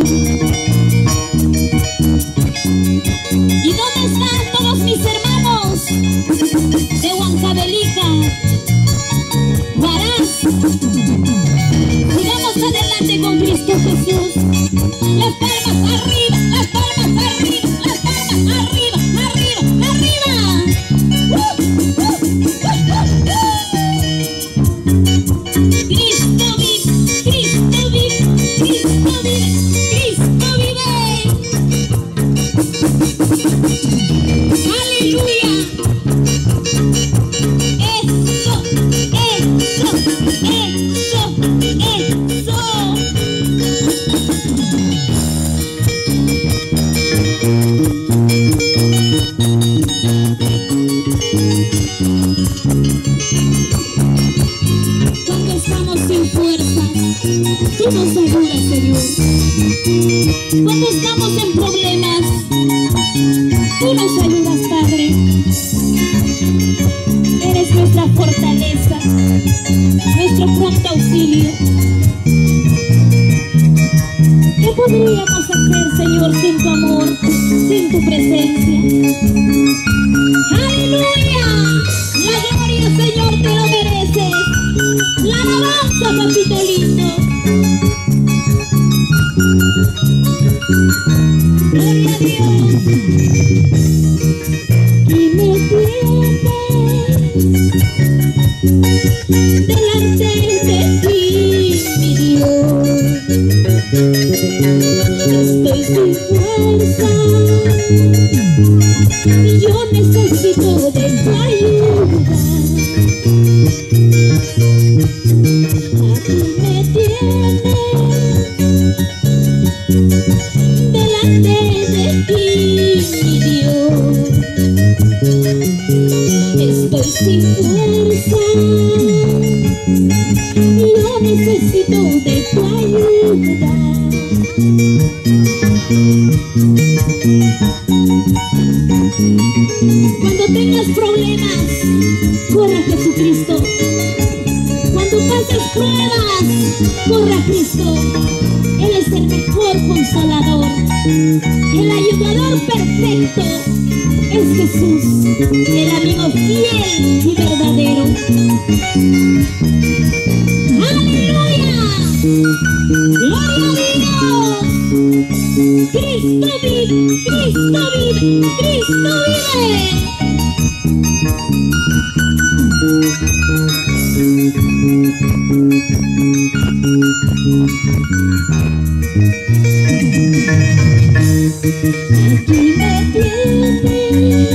¿Y dónde están todos mis hermanos de Huancavelica? Huaraz. Sigamos adelante con Cristo Jesús. Las palmas arriba, las palmas arriba, las palmas arriba, arriba, arriba. Cristo vive, Cristo vive, Cristo vive, Cristo vive. Aleluya. Eso, eso, eso, eso. Cuando estamos sin fuerzas, tú nos ayudas, Señor. Cuando estamos en problemas, tú nos ayudas, Padre. Eres nuestra fortaleza, nuestro pronto auxilio. ¿Qué podríamos hacer, Señor, sin tu amor, sin tu presencia? ¡Aleluya! La gloria, Señor, te lo mereces. La alabanza, papito lindo. Gloria a Dios. Y me tienes delante de ti, mi Dios. Estoy sin fuerza y yo necesito de tu ayuda. Aquí me tienes delante de ti, mi Dios. Estoy sin fuerza y yo necesito de tu ayuda. Cuando tengas problemas, corre a Jesucristo. Cuando pases pruebas, corre a Cristo. Él es el mejor consolador. El ayudador perfecto es Jesús, el amigo fiel y verdadero. ¡Aleluya! ¡Gloria a Dios! Cristo vive, Cristo vive, Cristo vive. Aquí me tienes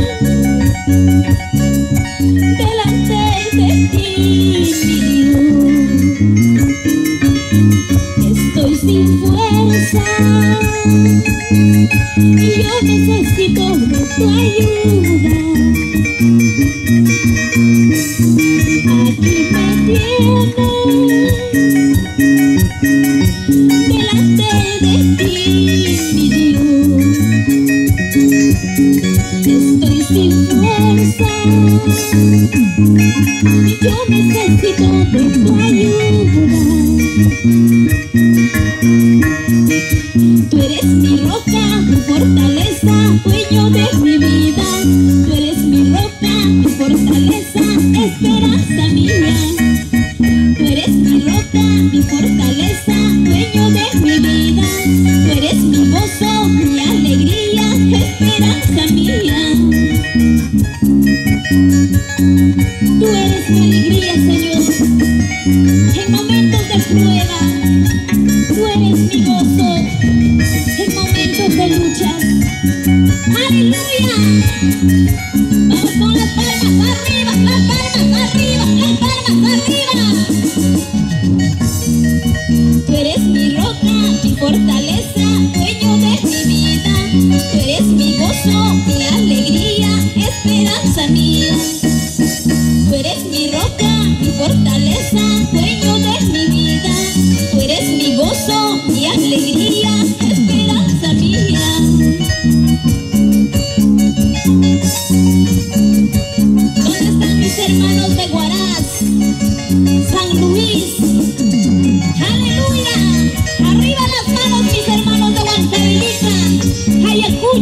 delante de ti, mi Dios. Estoy sin fuerza y yo necesito de tu ayuda. Aquí me tienes delante de ti, mi Dios. Estoy sin fuerza y yo necesito de tu ayuda. Tú eres mi roca, mi fortaleza, dueño de mi vida. Tú eres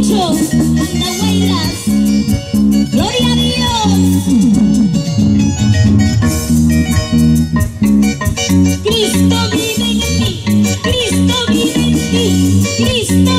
Lucho, de Huaylas. Gloria a Dios. Cristo vive en ti, Cristo vive en ti, Cristo